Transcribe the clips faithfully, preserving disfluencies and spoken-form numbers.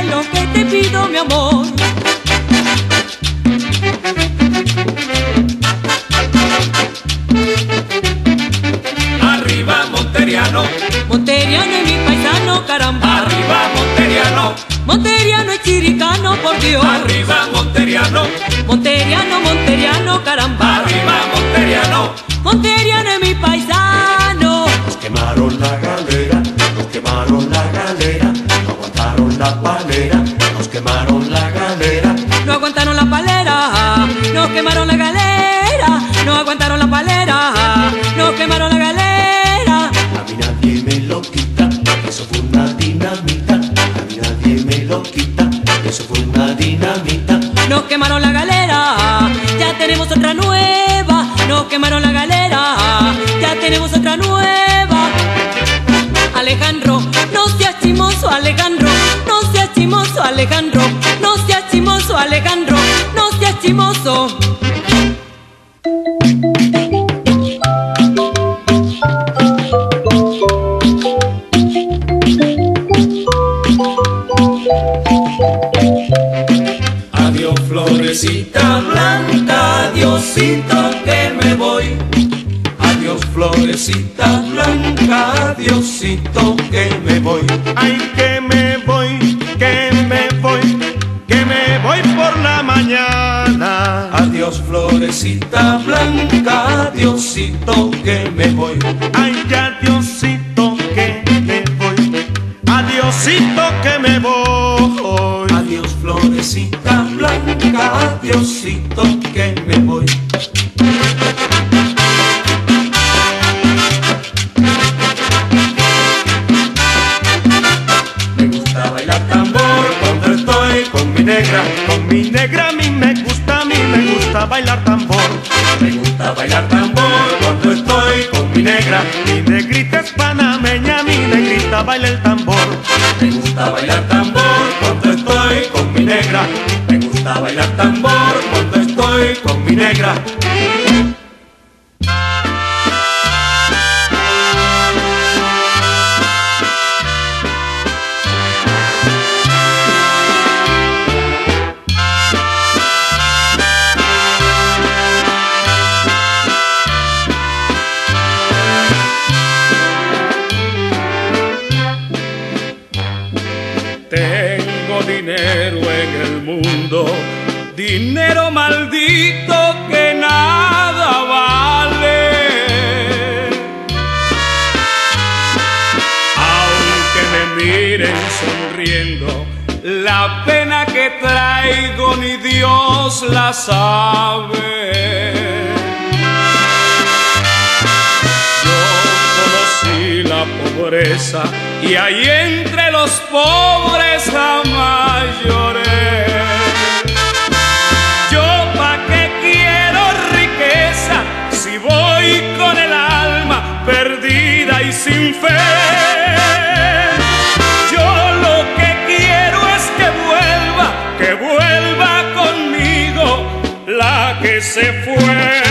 lo que te pido, mi amor. Arriba Monteriano, Monteriano es mi paisano, caramba. arriba Monteriano, Monteriano es chiricano, por Dios. arriba Monteriano, Monteriano, Monteriano, caramba. arriba Monteriano. Monteriano es mi paisano. Nos quemaron la galera, nos quemaron la galera, no aguantaron la palera, nos quemaron la galera. No aguantaron la palera, nos quemaron la galera. No aguantaron la palera, nos quemaron la galera. A mí nadie me lo quita, eso fue una dinamita. A mí nadie me lo quita, eso fue una dinamita. Nos quemaron la galera, ya tenemos otra nueva. Nos quemaron la galera, ya tenemos otra nueva. Alejandro, no seas chimoso, Alejandro. No seas chimoso, Alejandro. No seas chimoso, Alejandro. No seas chimoso. Adiós florecita blanca, adiosito que me voy. Adiós florecita blanca, adiosito que me voy. Ay, que me voy, que me voy, que me voy por la mañana. Adiós florecita blanca, adiosito que me voy. Ay, adiosito que me voy, adiosito que me voy. Adiós florecita blanca, adiosito que me voy. Me gusta bailar tambor cuando estoy con mi negra. Con mi negra a mí me gusta, a mí me gusta bailar tambor. Me gusta bailar tambor cuando estoy con mi negra. Mi negrita es panameña, mi negrita baila el tambor. Me gusta bailar tambor cuando estoy con mi negra. Me gusta bailar tambor cuando estoy con mi negra. Tengo dinero en el mundo, dinero maldito que nada vale. Aunque me miren sonriendo, la pena que traigo ni Dios la sabe. Conocí la pobreza y ahí entre los pobres jamás lloré. Yo pa' qué quiero riqueza si voy con el alma perdida y sin fe. Yo lo que quiero es que vuelva, que vuelva conmigo la que se fue.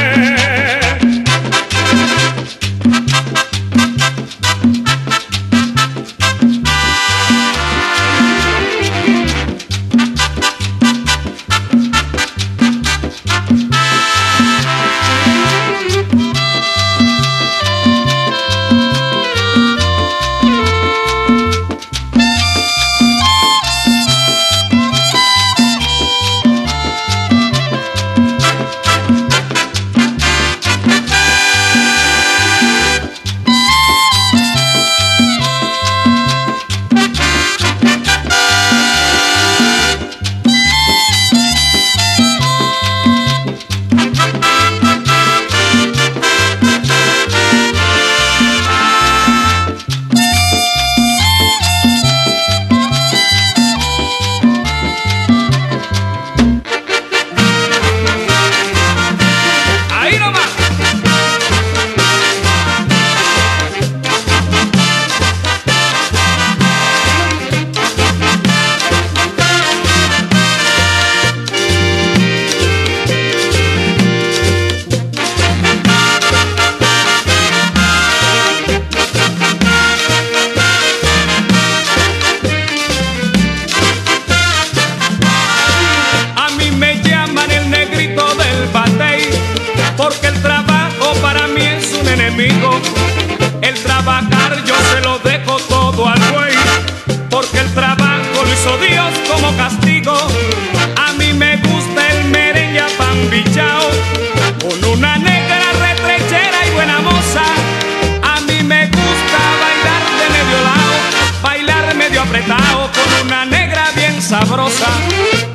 como castigo. A mí me gusta el merengue apambichao, con una negra retrechera y buena moza. A mí me gusta bailar de medio lado, bailar medio apretado, con una negra bien sabrosa.